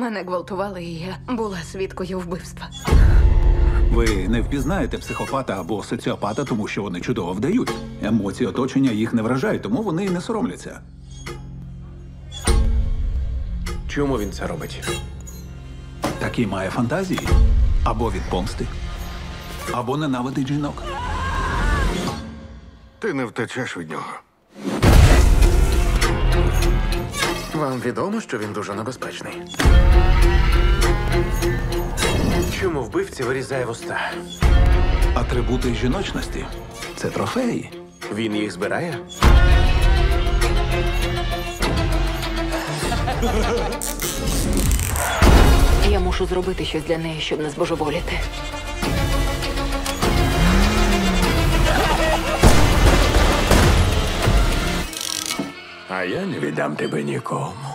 Мене гвалтували, і я була свідкою вбивства. Ви не впізнаєте психопата або соціопата, тому що вони чудово вдають. Емоції оточення їх не вражають, тому вони і не соромляться. Чому він це робить? Такі має фантазії. Або від помсти, або ненавидить жінок. Ти не втечеш від нього. Вам відомо, що він дуже небезпечний? Чому вбивця вирізає вуста? Атрибути жіночності – це трофеї. Він їх збирає? Я мушу зробити щось для неї, щоб не збожеволіти. А я не віддам тебе нікому.